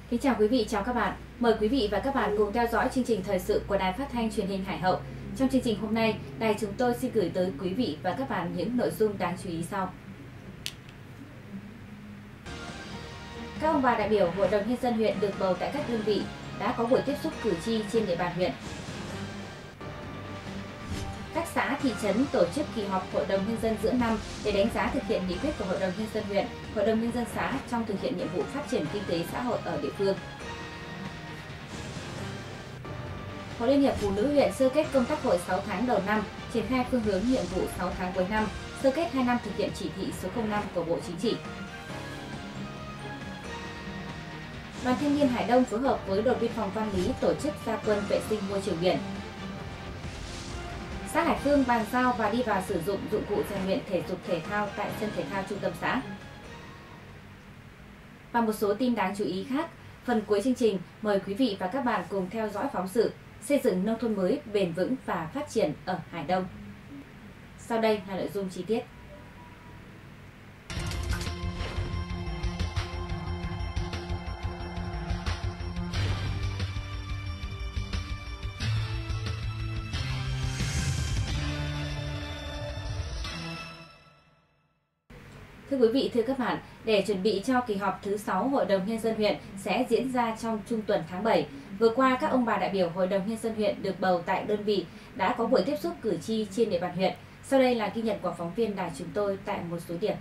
Kính chào quý vị, chào các bạn. Mời quý vị và các bạn cùng theo dõi chương trình thời sự của Đài Phát thanh Truyền hình Hải Hậu. Trong chương trình hôm nay, đài chúng tôi xin gửi tới quý vị và các bạn những nội dung đáng chú ý sau. Các ông bà đại biểu Hội đồng Nhân dân huyện được bầu tại các đơn vị đã có buổi tiếp xúc cử tri trên địa bàn huyện. Các xã, thị trấn tổ chức kỳ họp Hội đồng Nhân dân giữa năm để đánh giá thực hiện nghị quyết của Hội đồng Nhân dân huyện, Hội đồng Nhân dân xã trong thực hiện nhiệm vụ phát triển kinh tế xã hội ở địa phương. Hội Liên hiệp Phụ nữ huyện sơ kết công tác hội 6 tháng đầu năm, triển khai phương hướng nhiệm vụ 6 tháng cuối năm, sơ kết 2 năm thực hiện chỉ thị số 05 của Bộ Chính trị. Đoàn Thanh niên Hải Đông phối hợp với đồn biên phòng Văn Lý tổ chức ra quân vệ sinh môi trường biển. Xã Hải Phương bàn giao và đi vào sử dụng dụng cụ rèn luyện thể dục thể thao tại sân thể thao trung tâm xã. Và một số tin đáng chú ý khác, phần cuối chương trình mời quý vị và các bạn cùng theo dõi phóng sự xây dựng nông thôn mới bền vững và phát triển ở Hải Đông. Sau đây là nội dung chi tiết. Thưa quý vị, thưa các bạn, để chuẩn bị cho kỳ họp thứ 6 Hội đồng Nhân dân huyện sẽ diễn ra trong trung tuần tháng 7, vừa qua các ông bà đại biểu Hội đồng Nhân dân huyện được bầu tại đơn vị đã có buổi tiếp xúc cử tri trên địa bàn huyện. Sau đây là ghi nhận của phóng viên đài chúng tôi tại một số điểm.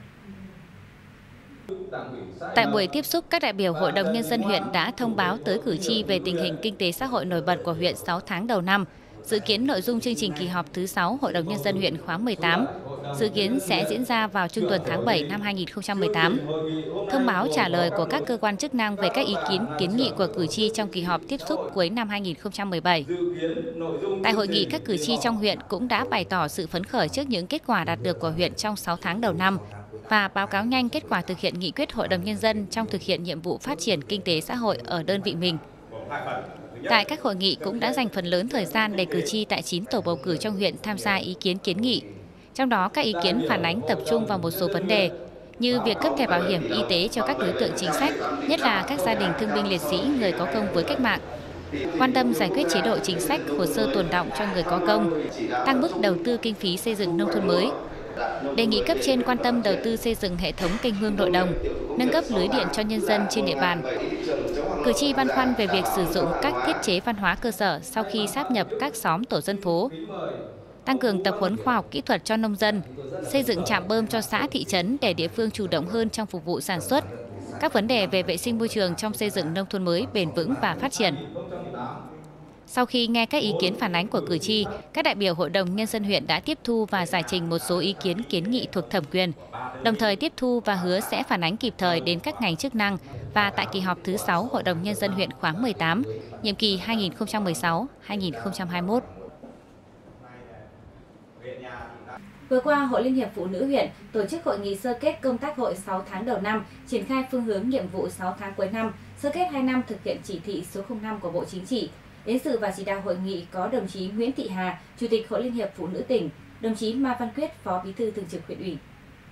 Tại buổi tiếp xúc, các đại biểu Hội đồng Nhân dân huyện đã thông báo tới cử tri về tình hình kinh tế xã hội nổi bật của huyện 6 tháng đầu năm. Dự kiến nội dung chương trình kỳ họp thứ 6 Hội đồng Nhân dân huyện khóa 18 dự kiến sẽ diễn ra vào trung tuần tháng 7 năm 2018. Thông báo trả lời của các cơ quan chức năng về các ý kiến kiến nghị của cử tri trong kỳ họp tiếp xúc cuối năm 2017. Tại hội nghị, các cử tri trong huyện cũng đã bày tỏ sự phấn khởi trước những kết quả đạt được của huyện trong 6 tháng đầu năm và báo cáo nhanh kết quả thực hiện nghị quyết Hội đồng Nhân dân trong thực hiện nhiệm vụ phát triển kinh tế xã hội ở đơn vị mình. Tại các hội nghị cũng đã dành phần lớn thời gian để cử tri tại 9 tổ bầu cử trong huyện tham gia ý kiến kiến nghị. Trong đó, các ý kiến phản ánh tập trung vào một số vấn đề như việc cấp thẻ bảo hiểm y tế cho các đối tượng chính sách, nhất là các gia đình thương binh liệt sĩ, người có công với cách mạng, quan tâm giải quyết chế độ chính sách, hồ sơ tồn đọng cho người có công, tăng mức đầu tư kinh phí xây dựng nông thôn mới. Đề nghị cấp trên quan tâm đầu tư xây dựng hệ thống kênh mương nội đồng, nâng cấp lưới điện cho nhân dân trên địa bàn. Cử tri băn khoăn về việc sử dụng các thiết chế văn hóa cơ sở sau khi sáp nhập các xóm tổ dân phố, tăng cường tập huấn khoa học kỹ thuật cho nông dân, xây dựng trạm bơm cho xã thị trấn để địa phương chủ động hơn trong phục vụ sản xuất, các vấn đề về vệ sinh môi trường trong xây dựng nông thôn mới bền vững và phát triển. Sau khi nghe các ý kiến phản ánh của cử tri, các đại biểu Hội đồng Nhân dân huyện đã tiếp thu và giải trình một số ý kiến kiến nghị thuộc thẩm quyền, đồng thời tiếp thu và hứa sẽ phản ánh kịp thời đến các ngành chức năng và tại kỳ họp thứ 6 Hội đồng Nhân dân huyện khóa 18, nhiệm kỳ 2016-2021. Vừa qua, Hội Liên hiệp Phụ nữ huyện tổ chức hội nghị sơ kết công tác hội 6 tháng đầu năm, triển khai phương hướng nhiệm vụ 6 tháng cuối năm, sơ kết 2 năm thực hiện chỉ thị số 05 của Bộ Chính trị. Đến dự và chỉ đạo hội nghị có đồng chí Nguyễn Thị Hà, Chủ tịch Hội Liên hiệp Phụ nữ tỉnh, đồng chí Ma Văn Quyết, Phó Bí thư Thường trực huyện ủy.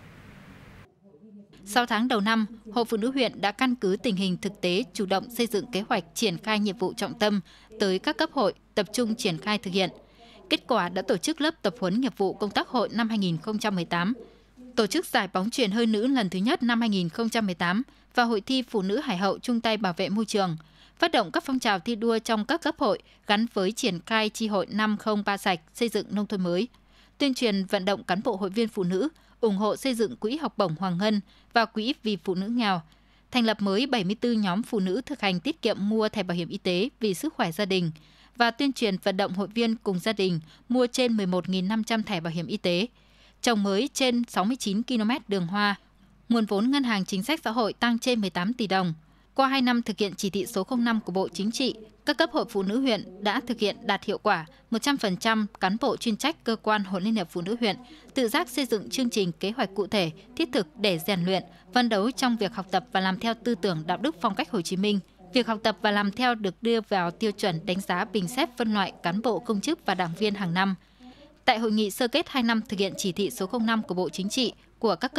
6 tháng đầu năm, Hội Phụ nữ huyện đã căn cứ tình hình thực tế chủ động xây dựng kế hoạch triển khai nhiệm vụ trọng tâm tới các cấp hội, tập trung triển khai thực hiện. Kết quả đã tổ chức lớp tập huấn nghiệp vụ công tác hội năm 2018, tổ chức giải bóng chuyền hơi nữ lần thứ nhất năm 2018 và hội thi Phụ nữ Hải Hậu chung tay bảo vệ môi trường, phát động các phong trào thi đua trong các cấp hội gắn với triển khai chi hội 503 sạch xây dựng nông thôn mới, tuyên truyền vận động cán bộ hội viên phụ nữ ủng hộ xây dựng quỹ học bổng Hoàng Ngân và quỹ vì phụ nữ nghèo, thành lập mới 74 nhóm phụ nữ thực hành tiết kiệm mua thẻ bảo hiểm y tế vì sức khỏe gia đình và tuyên truyền vận động hội viên cùng gia đình mua trên 11.500 thẻ bảo hiểm y tế, trồng mới trên 69 km đường hoa, nguồn vốn Ngân hàng Chính sách Xã hội tăng trên 18 tỷ đồng. Qua 2 năm thực hiện chỉ thị số 05 của Bộ Chính trị, các cấp hội phụ nữ huyện đã thực hiện đạt hiệu quả 100% cán bộ chuyên trách cơ quan Hội Liên hiệp Phụ nữ huyện tự giác xây dựng chương trình kế hoạch cụ thể, thiết thực để rèn luyện, phấn đấu trong việc học tập và làm theo tư tưởng đạo đức phong cách Hồ Chí Minh. Việc học tập và làm theo được đưa vào tiêu chuẩn đánh giá bình xét phân loại cán bộ công chức và đảng viên hàng năm. Tại hội nghị sơ kết 2 năm thực hiện chỉ thị số 05 của Bộ Chính trị của các cấp,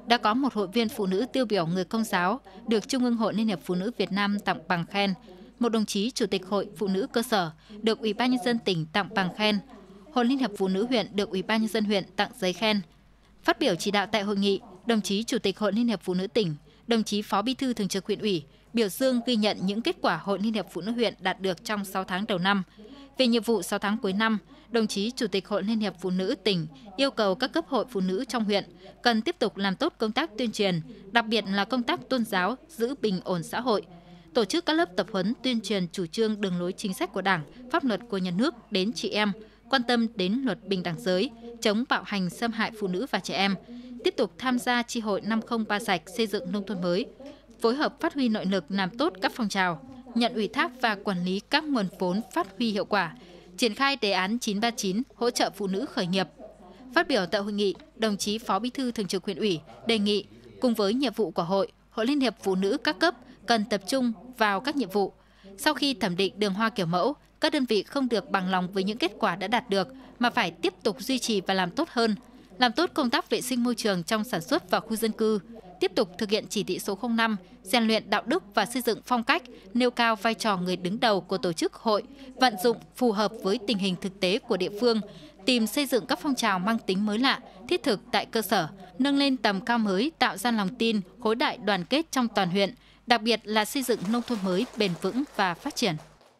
đã có một hội viên phụ nữ tiêu biểu người Công giáo được Trung ương Hội Liên hiệp Phụ nữ Việt Nam tặng bằng khen, một đồng chí Chủ tịch Hội Phụ nữ cơ sở được Ủy ban Nhân dân tỉnh tặng bằng khen, Hội Liên hiệp Phụ nữ huyện được Ủy ban Nhân dân huyện tặng giấy khen. Phát biểu chỉ đạo tại hội nghị, đồng chí Chủ tịch Hội Liên hiệp Phụ nữ tỉnh, đồng chí Phó Bí thư Thường trực Huyện ủy biểu dương ghi nhận những kết quả Hội Liên hiệp Phụ nữ huyện đạt được trong 6 tháng đầu năm. Về nhiệm vụ 6 tháng cuối năm, đồng chí Chủ tịch Hội Liên hiệp Phụ nữ tỉnh yêu cầu các cấp hội phụ nữ trong huyện cần tiếp tục làm tốt công tác tuyên truyền, đặc biệt là công tác tôn giáo, giữ bình ổn xã hội, tổ chức các lớp tập huấn tuyên truyền chủ trương đường lối chính sách của Đảng, pháp luật của nhà nước đến chị em, quan tâm đến luật bình đẳng giới, chống bạo hành xâm hại phụ nữ và trẻ em, tiếp tục tham gia chi hội 503 sạch xây dựng nông thôn mới, phối hợp phát huy nội lực làm tốt các phong trào, nhận ủy thác và quản lý các nguồn vốn phát huy hiệu quả, triển khai đề án 939 hỗ trợ phụ nữ khởi nghiệp. Phát biểu tại hội nghị, đồng chí Phó Bí thư Thường trực Huyện ủy đề nghị cùng với nhiệm vụ của Hội Liên hiệp Phụ nữ các cấp cần tập trung vào các nhiệm vụ. Sau khi thẩm định đường hoa kiểu mẫu, các đơn vị không được bằng lòng với những kết quả đã đạt được mà phải tiếp tục duy trì và làm tốt hơn, làm tốt công tác vệ sinh môi trường trong sản xuất và khu dân cư, tiếp tục thực hiện chỉ thị số 05, rèn luyện đạo đức và xây dựng phong cách, nêu cao vai trò người đứng đầu của tổ chức hội, vận dụng phù hợp với tình hình thực tế của địa phương, tìm xây dựng các phong trào mang tính mới lạ, thiết thực tại cơ sở, nâng lên tầm cao mới, tạo ra lòng tin, khối đại đoàn kết trong toàn huyện, đặc biệt là xây dựng nông thôn mới bền vững và phát triển.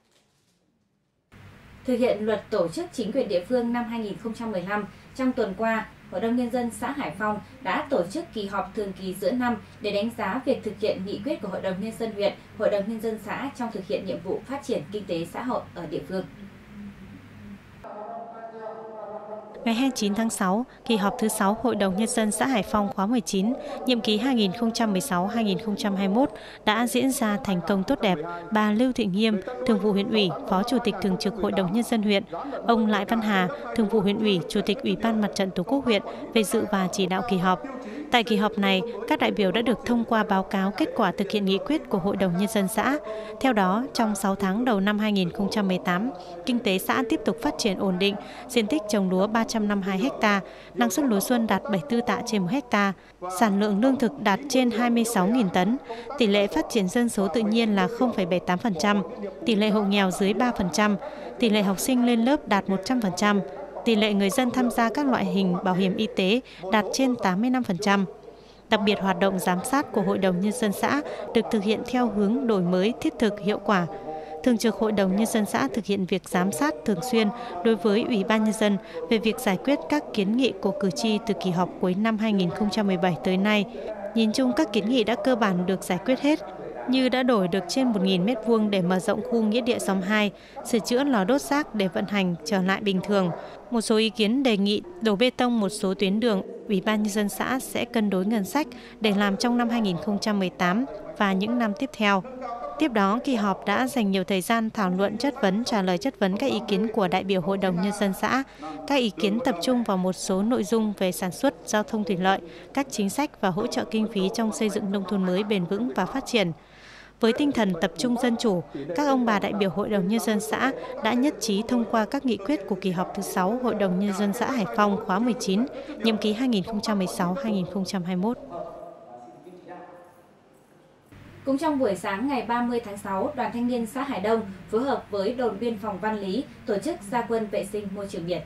Thực hiện luật tổ chức chính quyền địa phương năm 2015, trong tuần qua, Hội đồng Nhân dân xã Hải Phong đã tổ chức kỳ họp thường kỳ giữa năm để đánh giá việc thực hiện nghị quyết của Hội đồng Nhân dân huyện, Hội đồng Nhân dân xã trong thực hiện nhiệm vụ phát triển kinh tế xã hội ở địa phương. Ngày 29 tháng 6, kỳ họp thứ 6 Hội đồng Nhân dân xã Hải Phong khóa 19, nhiệm kỳ 2016-2021 đã diễn ra thành công tốt đẹp. Bà Lưu Thị Nghiêm, Thường vụ huyện ủy, Phó Chủ tịch Thường trực Hội đồng Nhân dân huyện, ông Lại Văn Hà, Thường vụ huyện ủy, Chủ tịch Ủy ban Mặt trận Tổ quốc huyện về dự và chỉ đạo kỳ họp. Tại kỳ họp này, các đại biểu đã được thông qua báo cáo kết quả thực hiện nghị quyết của Hội đồng Nhân dân xã. Theo đó, trong 6 tháng đầu năm 2018, kinh tế xã tiếp tục phát triển ổn định, diện tích trồng lúa 352 ha, năng suất lúa xuân đạt 74 tạ trên 1 ha, sản lượng lương thực đạt trên 26.000 tấn, tỷ lệ phát triển dân số tự nhiên là 0,78%, tỷ lệ hộ nghèo dưới 3%, tỷ lệ học sinh lên lớp đạt 100%, tỷ lệ người dân tham gia các loại hình bảo hiểm y tế đạt trên 85%. Đặc biệt, hoạt động giám sát của Hội đồng Nhân dân xã được thực hiện theo hướng đổi mới, thiết thực, hiệu quả. Thường trực Hội đồng Nhân dân xã thực hiện việc giám sát thường xuyên đối với Ủy ban Nhân dân về việc giải quyết các kiến nghị của cử tri từ kỳ họp cuối năm 2017 tới nay. Nhìn chung, các kiến nghị đã cơ bản được giải quyết hết, như đã đổi được trên 1.000 m² để mở rộng khu nghĩa địa xóm 2, sửa chữa lò đốt rác để vận hành trở lại bình thường. Một số ý kiến đề nghị đổ bê tông một số tuyến đường, Ủy ban Nhân dân xã sẽ cân đối ngân sách để làm trong năm 2018 và những năm tiếp theo. Tiếp đó, kỳ họp đã dành nhiều thời gian thảo luận, chất vấn, trả lời chất vấn các ý kiến của đại biểu Hội đồng Nhân dân xã. Các ý kiến tập trung vào một số nội dung về sản xuất, giao thông thủy lợi, các chính sách và hỗ trợ kinh phí trong xây dựng nông thôn mới bền vững và phát triển. Với tinh thần tập trung dân chủ, các ông bà đại biểu Hội đồng Nhân dân xã đã nhất trí thông qua các nghị quyết của kỳ họp thứ 6 Hội đồng Nhân dân xã Hải Phong khóa 19, nhiệm kỳ 2016-2021. Cũng trong buổi sáng ngày 30 tháng 6, Đoàn Thanh niên xã Hải Đông phối hợp với đồn biên phòng Văn Lý tổ chức ra quân vệ sinh môi trường biển.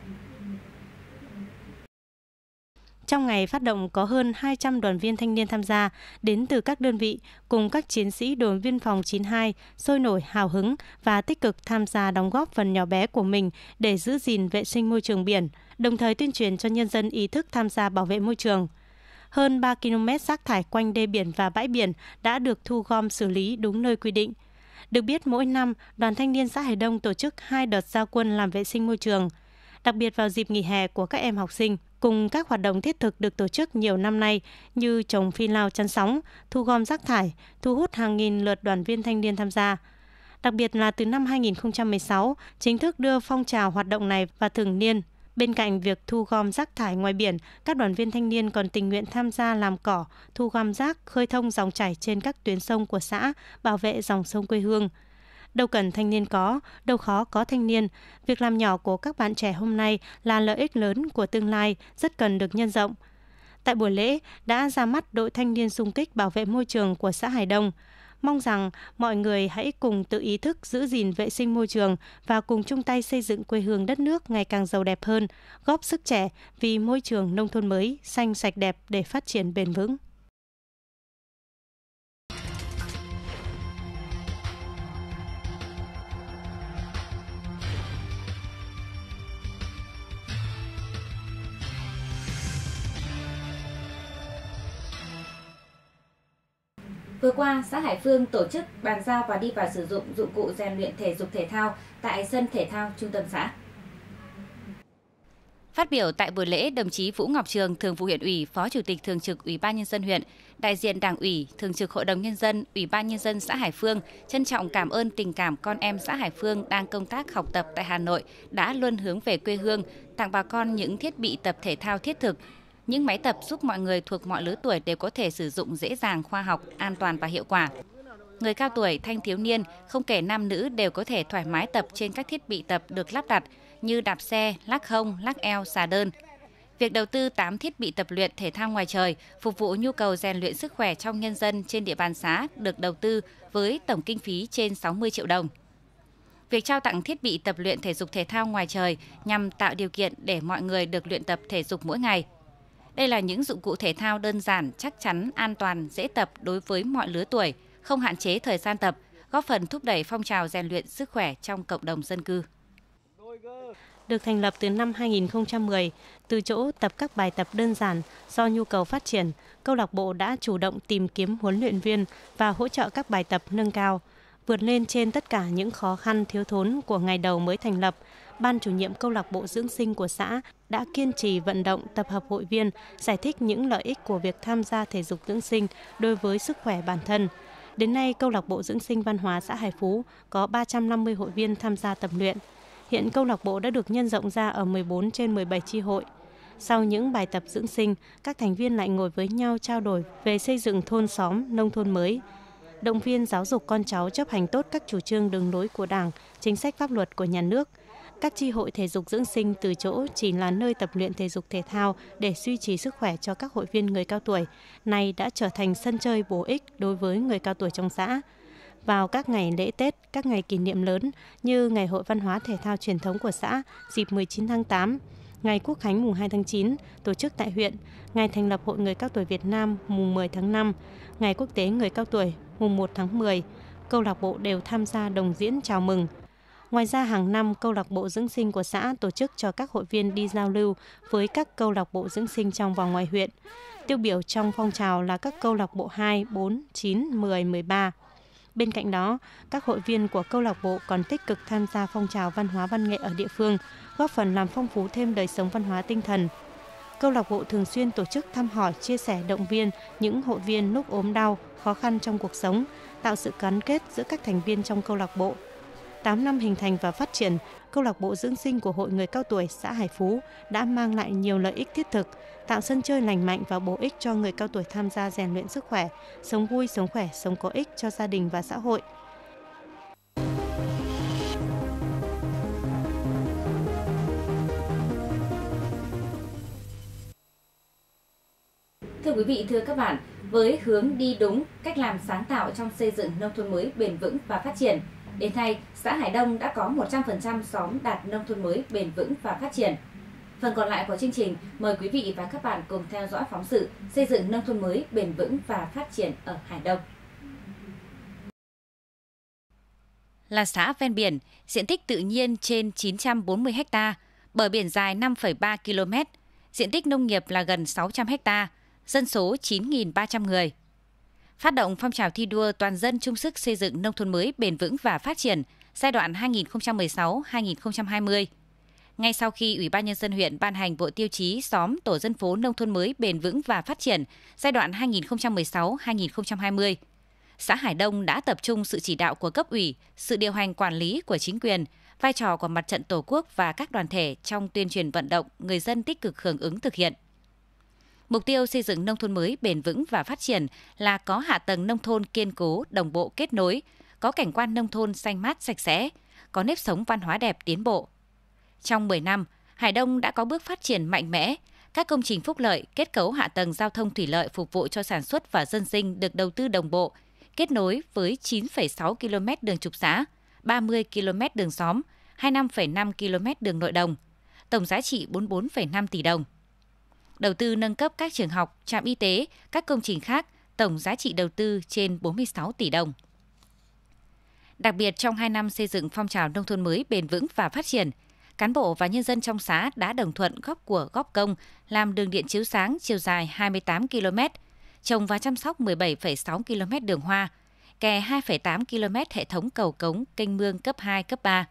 Trong ngày phát động có hơn 200 đoàn viên thanh niên tham gia đến từ các đơn vị cùng các chiến sĩ đồn biên phòng 92 sôi nổi hào hứng và tích cực tham gia đóng góp phần nhỏ bé của mình để giữ gìn vệ sinh môi trường biển, đồng thời tuyên truyền cho nhân dân ý thức tham gia bảo vệ môi trường. Hơn 3 km rác thải quanh đê biển và bãi biển đã được thu gom xử lý đúng nơi quy định. Được biết, mỗi năm, Đoàn Thanh niên xã Hải Đông tổ chức 2 đợt ra quân làm vệ sinh môi trường. Đặc biệt vào dịp nghỉ hè của các em học sinh, cùng các hoạt động thiết thực được tổ chức nhiều năm nay như trồng phi lao chắn sóng, thu gom rác thải, thu hút hàng nghìn lượt đoàn viên thanh niên tham gia. Đặc biệt là từ năm 2016, chính thức đưa phong trào hoạt động này vào thường niên. Bên cạnh việc thu gom rác thải ngoài biển, các đoàn viên thanh niên còn tình nguyện tham gia làm cỏ, thu gom rác, khơi thông dòng chảy trên các tuyến sông của xã, bảo vệ dòng sông quê hương. Đâu cần thanh niên có, đâu khó có thanh niên. Việc làm nhỏ của các bạn trẻ hôm nay là lợi ích lớn của tương lai, rất cần được nhân rộng. Tại buổi lễ đã ra mắt đội thanh niên xung kích bảo vệ môi trường của xã Hải Đông. Mong rằng mọi người hãy cùng tự ý thức giữ gìn vệ sinh môi trường và cùng chung tay xây dựng quê hương đất nước ngày càng giàu đẹp hơn, góp sức trẻ vì môi trường nông thôn mới xanh sạch đẹp để phát triển bền vững. Vừa qua, xã Hải Phương tổ chức bàn giao và đi vào sử dụng dụng cụ rèn luyện thể dục thể thao tại sân thể thao trung tâm xã. Phát biểu tại buổi lễ, đồng chí Vũ Ngọc Trường, Thường vụ huyện ủy, Phó Chủ tịch Thường trực Ủy ban Nhân dân huyện, đại diện Đảng ủy, Thường trực Hội đồng Nhân dân, Ủy ban Nhân dân xã Hải Phương trân trọng cảm ơn tình cảm con em xã Hải Phương đang công tác học tập tại Hà Nội đã luôn hướng về quê hương, tặng bà con những thiết bị tập thể thao thiết thực, những máy tập giúp mọi người thuộc mọi lứa tuổi đều có thể sử dụng dễ dàng, khoa học, an toàn và hiệu quả. Người cao tuổi, thanh thiếu niên, không kể nam nữ đều có thể thoải mái tập trên các thiết bị tập được lắp đặt như đạp xe, lắc hông, lắc eo, xà đơn. Việc đầu tư 8 thiết bị tập luyện thể thao ngoài trời phục vụ nhu cầu rèn luyện sức khỏe trong nhân dân trên địa bàn xã được đầu tư với tổng kinh phí trên 60 triệu đồng. Việc trao tặng thiết bị tập luyện thể dục thể thao ngoài trời nhằm tạo điều kiện để mọi người được luyện tập thể dục mỗi ngày. Đây là những dụng cụ thể thao đơn giản, chắc chắn, an toàn, dễ tập đối với mọi lứa tuổi, không hạn chế thời gian tập, góp phần thúc đẩy phong trào rèn luyện sức khỏe trong cộng đồng dân cư. Được thành lập từ năm 2010, từ chỗ tập các bài tập đơn giản do nhu cầu phát triển, câu lạc bộ đã chủ động tìm kiếm huấn luyện viên và hỗ trợ các bài tập nâng cao. Vượt lên trên tất cả những khó khăn thiếu thốn của ngày đầu mới thành lập, Ban chủ nhiệm câu lạc bộ dưỡng sinh của xã đã kiên trì vận động tập hợp hội viên, giải thích những lợi ích của việc tham gia thể dục dưỡng sinh đối với sức khỏe bản thân. Đến nay, câu lạc bộ dưỡng sinh văn hóa xã Hải Phú có 350 hội viên tham gia tập luyện. Hiện câu lạc bộ đã được nhân rộng ra ở 14 trên 17 chi hội. Sau những bài tập dưỡng sinh, các thành viên lại ngồi với nhau trao đổi về xây dựng thôn xóm, nông thôn mới, động viên giáo dục con cháu chấp hành tốt các chủ trương đường lối của Đảng, chính sách pháp luật của nhà nước. Các chi hội thể dục dưỡng sinh từ chỗ chỉ là nơi tập luyện thể dục thể thao để duy trì sức khỏe cho các hội viên người cao tuổi, nay đã trở thành sân chơi bổ ích đối với người cao tuổi trong xã. Vào các ngày lễ Tết, các ngày kỷ niệm lớn như Ngày hội văn hóa thể thao truyền thống của xã dịp 19 tháng 8, Ngày Quốc khánh mùng 2 tháng 9 tổ chức tại huyện, Ngày thành lập Hội Người Cao tuổi Việt Nam mùng 10 tháng 5, Ngày Quốc tế Người Cao tuổi mùng 1 tháng 10, câu lạc bộ đều tham gia đồng diễn chào mừng. Ngoài ra, hàng năm, câu lạc bộ dưỡng sinh của xã tổ chức cho các hội viên đi giao lưu với các câu lạc bộ dưỡng sinh trong và ngoài huyện. Tiêu biểu trong phong trào là các câu lạc bộ 2, 4, 9, 10, 13. Bên cạnh đó, các hội viên của câu lạc bộ còn tích cực tham gia phong trào văn hóa văn nghệ ở địa phương, góp phần làm phong phú thêm đời sống văn hóa tinh thần. Câu lạc bộ thường xuyên tổ chức thăm hỏi, chia sẻ, động viên những hội viên lúc ốm đau, khó khăn trong cuộc sống, tạo sự gắn kết giữa các thành viên trong câu lạc bộ. 8 năm hình thành và phát triển, câu lạc bộ dưỡng sinh của Hội Người Cao tuổi xã Hải Phú đã mang lại nhiều lợi ích thiết thực, tạo sân chơi lành mạnh và bổ ích cho người cao tuổi tham gia rèn luyện sức khỏe, sống vui, sống khỏe, sống có ích cho gia đình và xã hội. Thưa quý vị, thưa các bạn, với hướng đi đúng, cách làm sáng tạo trong xây dựng nông thôn mới bền vững và phát triển, đến nay, xã Hải Đông đã có 100% xóm đạt nông thôn mới bền vững và phát triển. Phần còn lại của chương trình, mời quý vị và các bạn cùng theo dõi phóng sự xây dựng nông thôn mới bền vững và phát triển ở Hải Đông. Là xã ven biển, diện tích tự nhiên trên 940 ha, bờ biển dài 5,3 km, diện tích nông nghiệp là gần 600 ha, dân số 9.300 người. Phát động phong trào thi đua toàn dân chung sức xây dựng nông thôn mới bền vững và phát triển giai đoạn 2016-2020. Ngay sau khi Ủy ban Nhân dân huyện ban hành bộ tiêu chí xóm tổ dân phố nông thôn mới bền vững và phát triển giai đoạn 2016-2020, xã Hải Đông đã tập trung sự chỉ đạo của cấp ủy, sự điều hành quản lý của chính quyền, vai trò của Mặt trận Tổ quốc và các đoàn thể trong tuyên truyền vận động người dân tích cực hưởng ứng thực hiện. Mục tiêu xây dựng nông thôn mới bền vững và phát triển là có hạ tầng nông thôn kiên cố, đồng bộ kết nối, có cảnh quan nông thôn xanh mát sạch sẽ, có nếp sống văn hóa đẹp tiến bộ. Trong 10 năm, Hải Đông đã có bước phát triển mạnh mẽ, Các công trình phúc lợi, kết cấu hạ tầng giao thông thủy lợi phục vụ cho sản xuất và dân sinh được đầu tư đồng bộ, kết nối với 9,6 km đường trục xã, 30 km đường xóm, 25,5 km đường nội đồng, tổng giá trị 44,5 tỷ đồng. Đầu tư nâng cấp các trường học, trạm y tế, các công trình khác, tổng giá trị đầu tư trên 46 tỷ đồng. Đặc biệt, trong 2 năm xây dựng phong trào nông thôn mới bền vững và phát triển, cán bộ và nhân dân trong xã đã đồng thuận góp của góp công làm đường điện chiếu sáng chiều dài 28 km, trồng và chăm sóc 17,6 km đường hoa, kè 2,8 km hệ thống cầu cống, kênh mương cấp 2, cấp 3.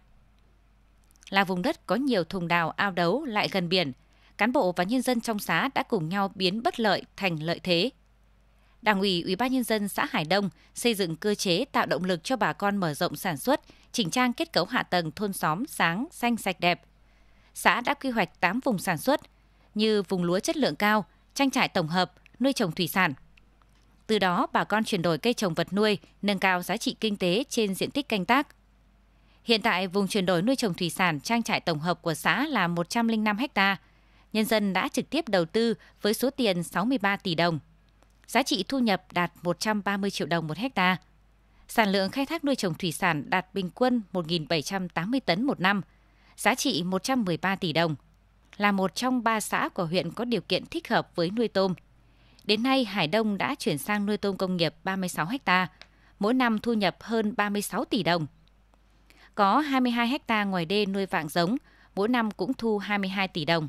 Là vùng đất có nhiều thùng đào, ao đấu lại gần biển, cán bộ và nhân dân trong xã đã cùng nhau biến bất lợi thành lợi thế. Đảng ủy, Ủy ban nhân dân xã Hải Đông xây dựng cơ chế tạo động lực cho bà con mở rộng sản xuất, chỉnh trang kết cấu hạ tầng thôn xóm sáng, xanh sạch đẹp. Xã đã quy hoạch 8 vùng sản xuất như vùng lúa chất lượng cao, trang trại tổng hợp, nuôi trồng thủy sản. Từ đó, bà con chuyển đổi cây trồng vật nuôi, nâng cao giá trị kinh tế trên diện tích canh tác. Hiện tại, vùng chuyển đổi nuôi trồng thủy sản trang trại tổng hợp của xã là 105 ha. Nhân dân đã trực tiếp đầu tư với số tiền 63 tỷ đồng. Giá trị thu nhập đạt 130 triệu đồng một hectare. Sản lượng khai thác nuôi trồng thủy sản đạt bình quân 1.780 tấn một năm, giá trị 113 tỷ đồng. Là một trong 3 xã của huyện có điều kiện thích hợp với nuôi tôm. Đến nay, Hải Đông đã chuyển sang nuôi tôm công nghiệp 36 ha, mỗi năm thu nhập hơn 36 tỷ đồng. Có 22 ha ngoài đê nuôi vạng giống, mỗi năm cũng thu 22 tỷ đồng.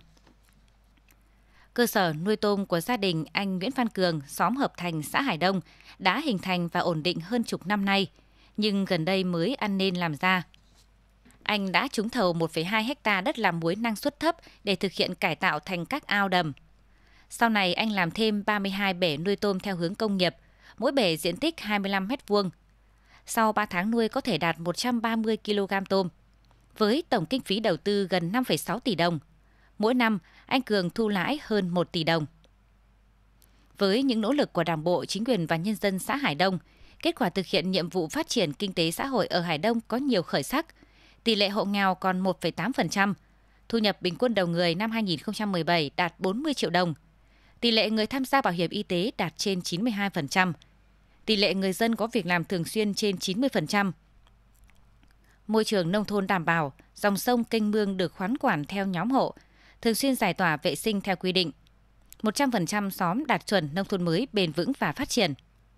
Cơ sở nuôi tôm của gia đình anh Nguyễn Văn Cường, xóm Hợp Thành, xã Hải Đông đã hình thành và ổn định hơn chục năm nay, nhưng gần đây mới ăn nên làm ra. Anh đã trúng thầu 1,2 ha đất làm muối năng suất thấp để thực hiện cải tạo thành các ao đầm. Sau này anh làm thêm 32 bể nuôi tôm theo hướng công nghiệp, mỗi bể diện tích 25 m². Sau 3 tháng nuôi có thể đạt 130 kg tôm. Với tổng kinh phí đầu tư gần 5,6 tỷ đồng, mỗi năm anh Cường thu lãi hơn 1 tỷ đồng. Với những nỗ lực của Đảng bộ, chính quyền và nhân dân xã Hải Đông, kết quả thực hiện nhiệm vụ phát triển kinh tế xã hội ở Hải Đông có nhiều khởi sắc. Tỷ lệ hộ nghèo còn 1,8%, thu nhập bình quân đầu người năm 2017 đạt 40 triệu đồng. Tỷ lệ người tham gia bảo hiểm y tế đạt trên 92%. Tỷ lệ người dân có việc làm thường xuyên trên 90%. Môi trường nông thôn đảm bảo, dòng sông kênh mương được khoán quản theo nhóm hộ, thường xuyên giải tỏa vệ sinh theo quy định. 100% xóm đạt chuẩn nông thôn mới bền vững và phát triển.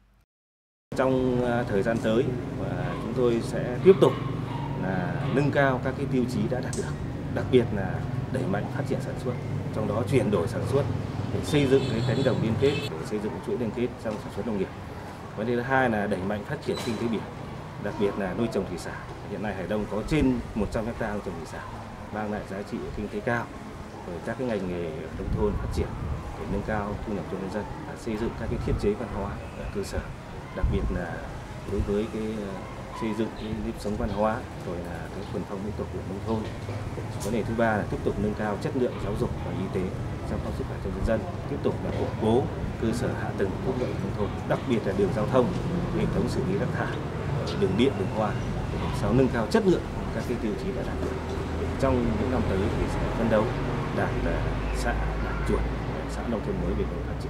Trong thời gian tới, chúng tôi sẽ tiếp tục là nâng cao các cái tiêu chí đã đạt được, đặc biệt là đẩy mạnh phát triển sản xuất, trong đó chuyển đổi sản xuất để xây dựng cái cánh đồng liên kết, để xây dựng chuỗi liên kết trong sản xuất nông nghiệp. Vấn đề thứ hai là đẩy mạnh phát triển kinh tế biển, đặc biệt là nuôi trồng thủy sản. Hiện nay Hải Đông có trên 100 ha nuôi trồng thủy sản, mang lại giá trị kinh tế cao. Rồi các cái ngành nghề nông thôn phát triển để nâng cao thu nhập cho nhân dân, xây dựng các cái thiết chế văn hóa ở cơ sở, đặc biệt là đối với cái xây dựng cái nếp sống văn hóa, rồi là cái thuần phong mỹ tục của nông thôn. Vấn đề thứ ba là tiếp tục nâng cao chất lượng giáo dục và y tế, chăm sóc sức khỏe cho nhân dân, tiếp tục là củng cố cơ sở hạ tầng phúc lợi nông thôn, đặc biệt là đường giao thông, hệ thống xử lý rác thải, đường điện, đường hoa, để làm sao nâng cao chất lượng các cái tiêu chí đã đạt được. Trong những năm tới thì sẽ phấn đấu đạt xã đạt chuẩn xã nông thôn mới bền vững phát triển.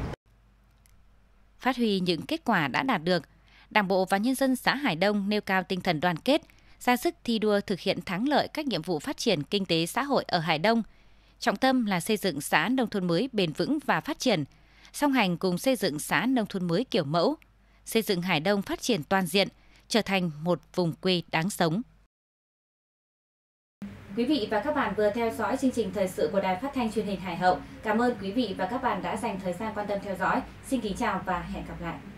Phát huy những kết quả đã đạt được, Đảng bộ và nhân dân xã Hải Đông nêu cao tinh thần đoàn kết, ra sức thi đua thực hiện thắng lợi các nhiệm vụ phát triển kinh tế xã hội ở Hải Đông. Trọng tâm là xây dựng xã nông thôn mới bền vững và phát triển, song hành cùng xây dựng xã nông thôn mới kiểu mẫu, xây dựng Hải Đông phát triển toàn diện, trở thành một vùng quê đáng sống. Quý vị và các bạn vừa theo dõi chương trình thời sự của Đài Phát thanh Truyền hình Hải Hậu. Cảm ơn quý vị và các bạn đã dành thời gian quan tâm theo dõi. Xin kính chào và hẹn gặp lại.